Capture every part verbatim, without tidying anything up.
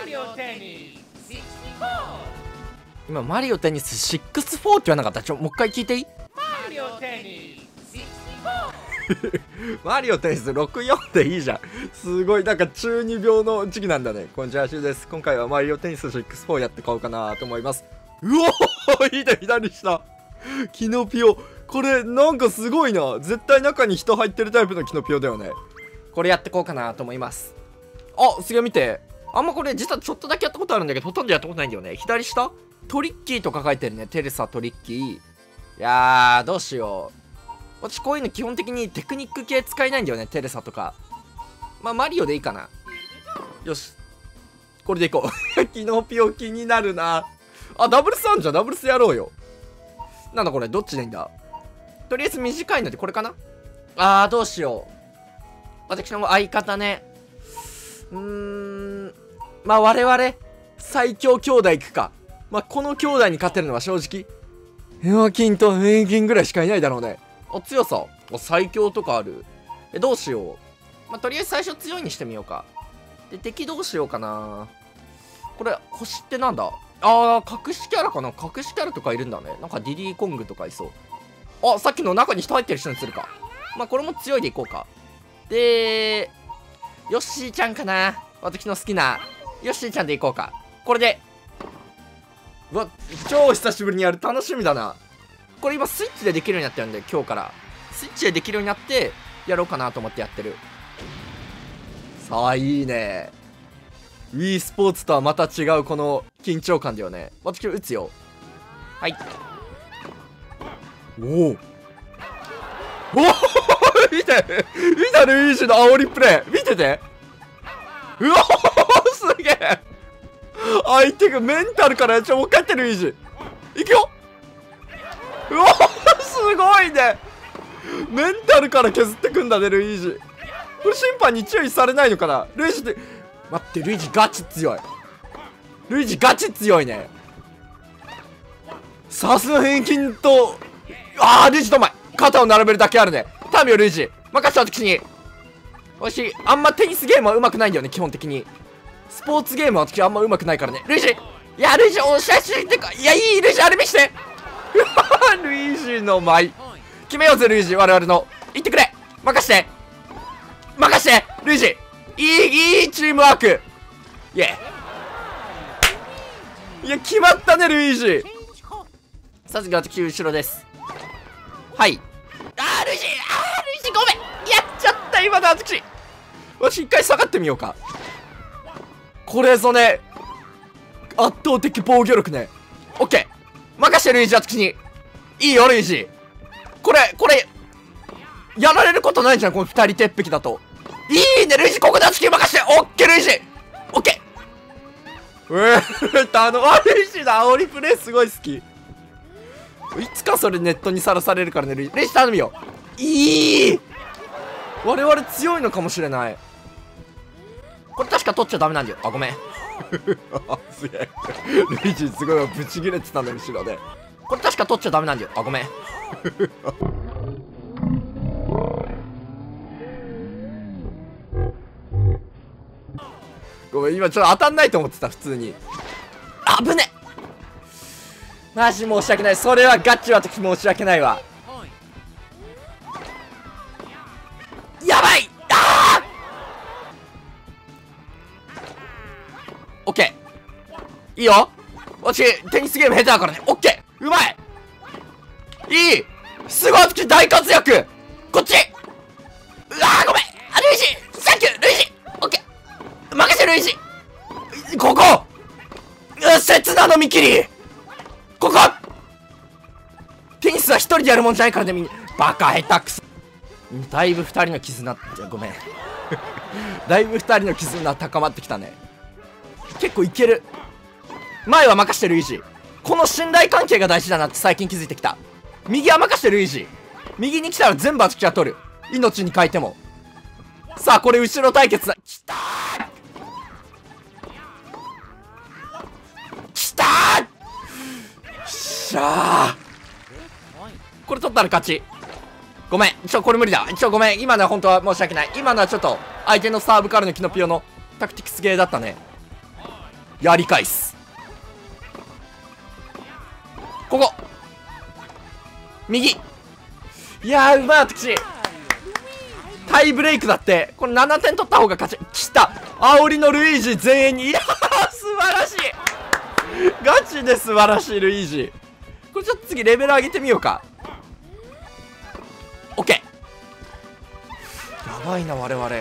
今マリオテニスろくじゅうよんって言わなかった？ちょもう一回聞いていい？マリオテニスマリオテニスろくじゅうよんっていいじゃん。すごいなんか中二病の時期なんだね。こんにちは、シュウです。今回はマリオテニスろくじゅうよんやってこうかなと思います。うおーいいね、左下キノピオ。これなんかすごいな。絶対中に人入ってるタイプのキノピオだよね。これやってこうかなと思います。あ、すげえ見て。あんまこれ実はちょっとだけやったことあるんだけど、ほとんどやったことないんだよね。左下トリッキーとか書いてるね。テレサトリッキー。いやー、どうしよう。私こういうの基本的にテクニック系使えないんだよね。テレサとか。まあ、マリオでいいかな。よし。これでいこう。キノピオ気になるな。あ、ダブルスあんじゃん。ダブルスやろうよ。なんだこれ、どっちでいいんだ。とりあえず短いのでこれかな。あー、どうしよう。私の相方ね。うーん。まあ、我々、最強兄弟いくか。まあ、この兄弟に勝てるのは正直、ヘアキンとヘイキンぐらいしかいないだろうね。お、強さ。お、最強とかある。え、どうしよう。まあ、とりあえず最初強いにしてみようか。で、敵どうしようかな。これ、星ってなんだ？あー、隠しキャラかな？隠しキャラとかいるんだね。なんかディリーコングとかいそう。あ、さっきの中に人入ってる人にするか。まあ、これも強いでいこうか。で、ヨッシーちゃんかな。私の好きな、ヨッシーちゃんでいこうか。これで。うわ、超久しぶりにやる。楽しみだな。これ今スイッチでできるようになってるんで、今日から。スイッチでできるようになって、やろうかなと思ってやってる。さあ、いいね。Wii スポーツとはまた違うこの緊張感だよね。私打つよ。はい。おお。おお見て見たルイージの煽りプレイ見てて。うわすげえ。相手がメンタルからやっちゃもう一回やってルイージ。いくよ。うわすごいね。メンタルから削ってくんだねルイージ。これ審判に注意されないのかな。ルイージって待って、ルイージガチ強い。ルイージガチ強いね。さすが返金と、あールイージとお前肩を並べるだけあるね。頼むよルイージ、任せた私に。私あんまテニスゲームは上手くないんだよね。基本的にスポーツゲームは私あんま上手くないからね。ルイージ、いやルイージおしゃしってか、いやいいルイージあれ見してルイージの舞決めようぜルイージ。我々の言ってくれ。任して任してルイージ。いいいいチームワーク。イエーいや決まったねルイージ。さすが私後ろです。はい。あールイージ、あールイージごめんやっちゃった今の私。私一回下がってみようか。これぞね圧倒的防御力ね。オッケー任してルイージ私に。いいよルイージ。これこれやられることないじゃんこの二人鉄壁だと。いいねルイージ、ここで私に任して。オッケールイージオッケー。うーあのルイージの煽りプレイすごい好き。いつかそれネットにさらされるからねルイージ。ルイージ頼むよ。いい我々強いのかもしれない。これ確か取っちゃダメなんだよ。あごめんすげえルイージすごいブチギレてたの後ろで。これ確か取っちゃダメなんだよ。あごめんごめん今ちょっと当たんないと思ってた普通に。あぶねマジ申し訳ない。それはガチは時申し訳ないわ。やばい。あーオッケーいいよ。私テニスゲーム下手だからね。オッケーうまい。いいすごい私大活躍。こっち。うわーごめんあルイージサンキュールイージ。オッケー任せルイージ。ここう刹那の見切り。ここテニスは一人でやるもんじゃないからね。みんなバカ下手くそ。だいぶ二人の絆ってごめんだいぶ二人の絆高まってきたね。結構いける。前は任してルイージ。この信頼関係が大事だなって最近気づいてきた。右は任してルイージ。右に来たら全部私は取る。命に変えても。さあこれ後ろ対決だ。きたーきたーよっしゃー。これ取ったら勝ち。ごめんちょこれ無理だ。ちょごめん今のは本当は申し訳ない。今のはちょっと相手のサーブからのキノピオのタクティクスゲーだったね。 やり返す。ここ右。いやー、うまい私。タイブレイクだって。これななてん取った方が勝ち。きた。煽りのルイージ全員に。いやー、素晴らしい。ガチで素晴らしいルイージ。これちょっと次レベル上げてみようか。オッケー。やばいな我々。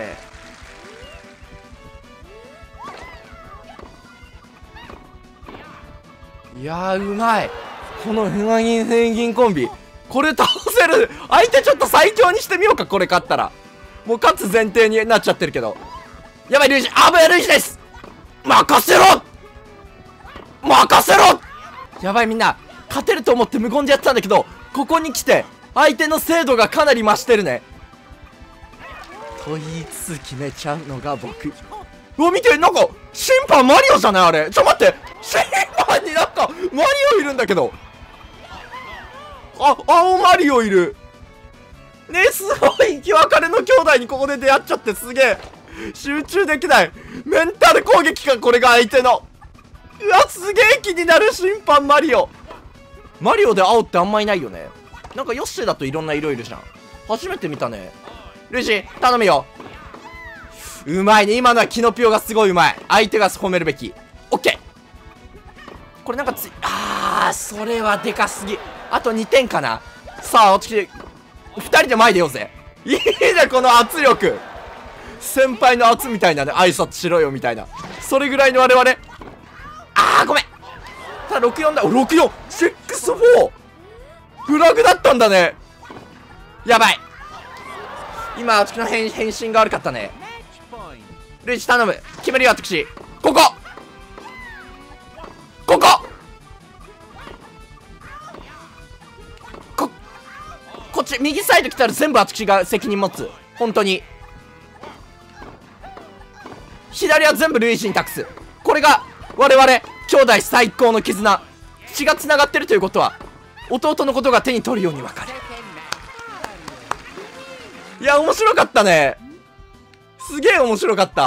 いやー、うまい。このフナギンペンギンコンビ、これ倒せる。相手ちょっと最強にしてみようか。これ勝ったらもう勝つ前提になっちゃってるけど。やばい、ルイージ。あぶやルイージです。任せろ任せろ。やばい、みんな勝てると思って無言でやってたんだけど、ここに来て相手の精度がかなり増してるね。と言いつつ決めちゃうのが僕。うわ、見て、なんか審判マリオじゃないあれ。ちょ待って、審判になんかマリオいるんだけど。あ、青マリオいるね。すごい生き別れの兄弟にここで出会っちゃって、すげえ集中できない。メンタル攻撃か、これが相手の。うわ、すげえ気になる。審判マリオ。マリオで青ってあんまいないよね。なんかヨッシーだといろんな色いるじゃん。初めて見たね。ルイジ頼むよ。うまいね。今のはキノピオがすごいうまい。相手が褒めるべき。オッケー。これなんかつあー、それはでかすぎ。あとにてんかな。さあ、私ふたりで前出ようぜ。いいね、この圧力。先輩の圧みたいなね。挨拶しろよみたいな、それぐらいの我々。あー、ごめん。ただろくよんだ。ろくよん ろくよん フラグだったんだね。やばい。今私の変変身が悪かったね。ルイジ頼む。決めるよ私。ここここここっち右サイド来たら全部私が責任持つ。本当に。左は全部ルイージに託す。これが我々兄弟最高の絆。血がつながってるということは弟のことが手に取るように分かる。いや、面白かったね。すげえ面白かった。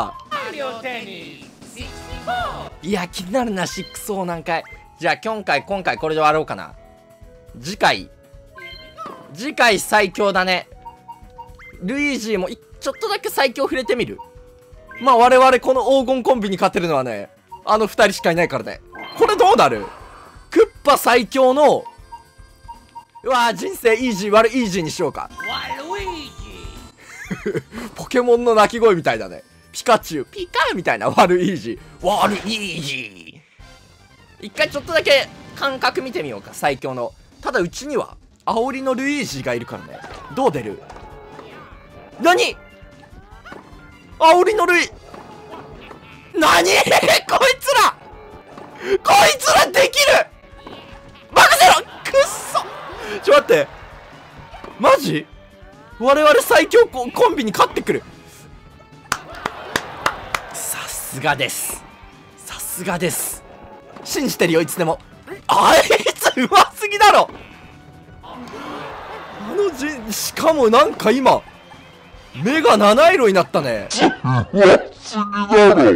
いや、気になるな。ろくよん何回。じゃあ今回今回これで終わろうかな。次回次回最強だね。ルイージもちょっとだけ最強触れてみる。まあ我々この黄金コンビに勝てるのはね、あのふたりしかいないからね。これどうなる？クッパ最強の、うわー、人生イージー悪イージーにしようか。ポケモンの鳴き声みたいだね。ピカチュウピカーみたいな。悪イージー悪イージー。一回ちょっとだけ感覚見てみようか、最強の。ただうちには煽りのルイージがいるからね。どう出る？何？煽りのルイ何こいつらこいつらできる。任せろ。くっそ。ちょ待って、マジ我々最強ココンビに勝ってくる。さすがです。さすがです。信じてるよ、いつでも。あいつうますぎだろ。あのじしかもなんか今目が七色になったね。うわすぎだろ。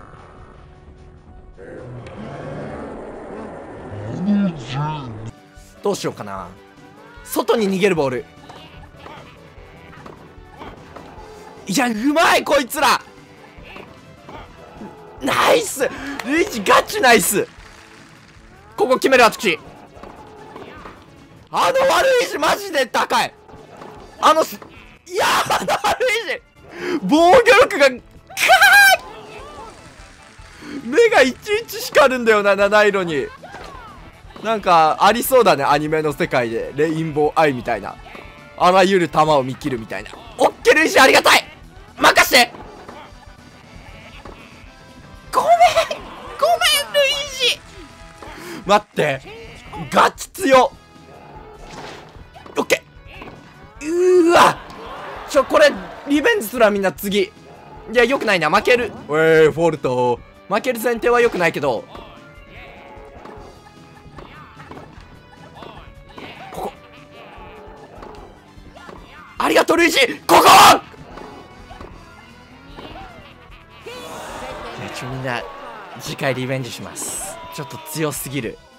どうしようかな。外に逃げるボール。いや、うまいこいつら。ナイスルイージガチナイス。ここ決める私。あの悪い字マジで高い。あのいやー、あの悪い字防御力がカー目がいちいち光るんだよな、七色に。なんかありそうだね、アニメの世界で。レインボーアイみたいな、あらゆる弾を見切るみたいな。オッケールイージありがたい。任して。ごめんごめんルイージ。待って、ガチ強。オッケー。うーわちょ、これリベンジすらみんな次。いや、よくないな、負ける。えー、フォルト負ける前提はよくないけど、ここありがとうルイージ。ここちょみんな次回リベンジします。ちょっと強すぎる